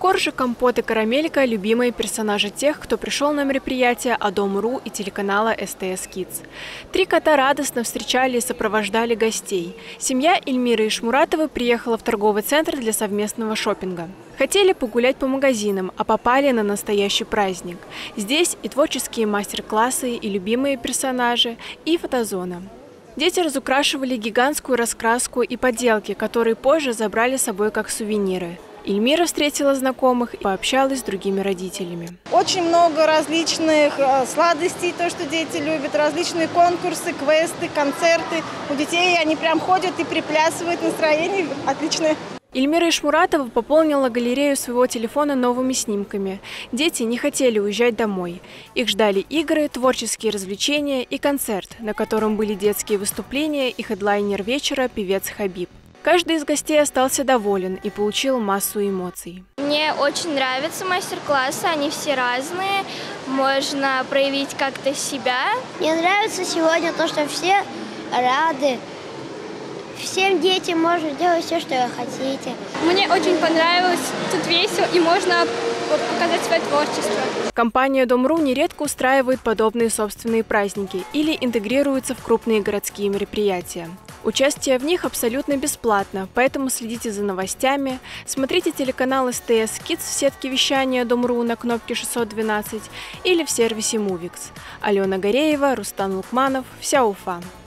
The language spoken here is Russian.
Коржик, компот и карамелька – любимые персонажи тех, кто пришел на мероприятие Дом.ру и телеканала СТС Kids. Три кота радостно встречали и сопровождали гостей. Семья Эльмиры Ишмуратовой приехала в торговый центр для совместного шопинга. Хотели погулять по магазинам, а попали на настоящий праздник. Здесь и творческие мастер-классы, и любимые персонажи, и фотозона. Дети разукрашивали гигантскую раскраску и поделки, которые позже забрали с собой как сувениры. Эльмира встретила знакомых и пообщалась с другими родителями. Очень много различных сладостей, то, что дети любят, различные конкурсы, квесты, концерты. У детей они прям ходят и приплясывают, настроение отличное. Эльмира Ишмуратова пополнила галерею своего телефона новыми снимками. Дети не хотели уезжать домой. Их ждали игры, творческие развлечения и концерт, на котором были детские выступления и хедлайнер вечера – певец Хабиб. Каждый из гостей остался доволен и получил массу эмоций. Мне очень нравятся мастер-классы, они все разные, можно проявить как-то себя. Мне нравится сегодня то, что все рады. Всем детям можно делать все, что вы хотите. Мне очень понравилось, тут весело и можно показать свое творчество. Компания Дом.ру нередко устраивает подобные собственные праздники или интегрируется в крупные городские мероприятия. Участие в них абсолютно бесплатно, поэтому следите за новостями, смотрите телеканал СТС Kids в сетке вещания Дом.ру на кнопке 612 или в сервисе Movix. Алена Гореева, Рустам Лукманов, вся Уфа.